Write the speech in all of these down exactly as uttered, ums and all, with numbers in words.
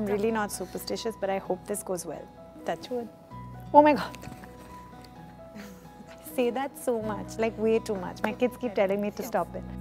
I'm really not superstitious, but I hope this goes well. Touch wood. Oh my God. I say that so much, like way too much. My kids keep telling me to stop it.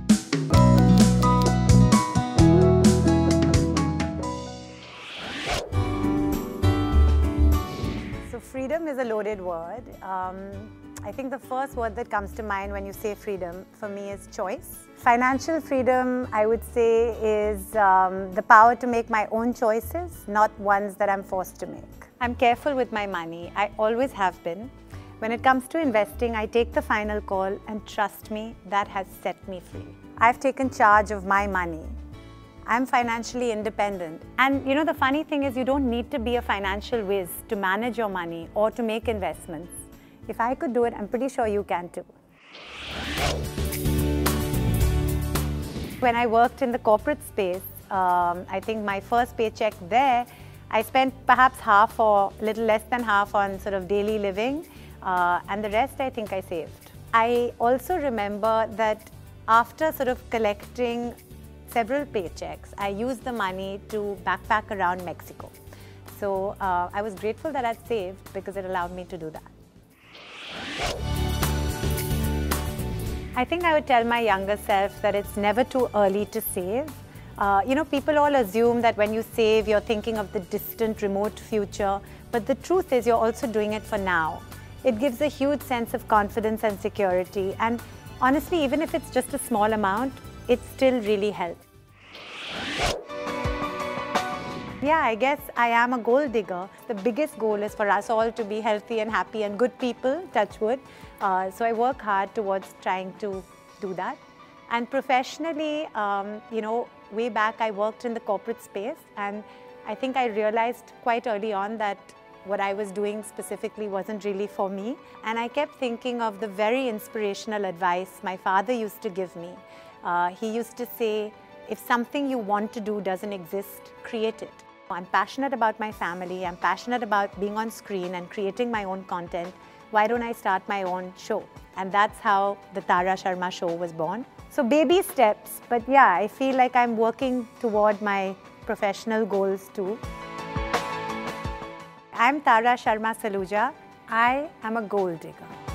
So freedom is a loaded word. Um, I think the first word that comes to mind when you say freedom for me is choice. Financial freedom, I would say, is um, the power to make my own choices, not ones that I'm forced to make. I'm careful with my money. I always have been. When it comes to investing, I take the final call, and trust me, that has set me free. I've taken charge of my money. I'm financially independent. And you know, the funny thing is, you don't need to be a financial whiz to manage your money or to make investments. If I could do it, I'm pretty sure you can too. When I worked in the corporate space, um, I think my first paycheck there, I spent perhaps half or little less than half on sort of daily living, uh, and the rest I think I saved. I also remember that after sort of collecting several paychecks, I used the money to backpack around Mexico. So uh, I was grateful that I'd saved because it allowed me to do that. I think I would tell my younger self that it's never too early to save. Uh, you know, people all assume that when you save, you're thinking of the distant, remote future. But the truth is, you're also doing it for now. It gives a huge sense of confidence and security. And honestly, even if it's just a small amount, it still really helps. Yeah, I guess I am a goal digger. The biggest goal is for us all to be healthy and happy and good people, touch wood. Uh, so I work hard towards trying to do that. And professionally, um, you know, way back I worked in the corporate space, and I think I realized quite early on that what I was doing specifically wasn't really for me. And I kept thinking of the very inspirational advice my father used to give me. Uh, he used to say, if something you want to do doesn't exist, create it. I'm passionate about my family, I'm passionate about being on screen and creating my own content. Why don't I start my own show? And that's how the Tara Sharma Show was born. So baby steps, but yeah, I feel like I'm working toward my professional goals too. I'm Tara Sharma Saluja. I am a goal digger.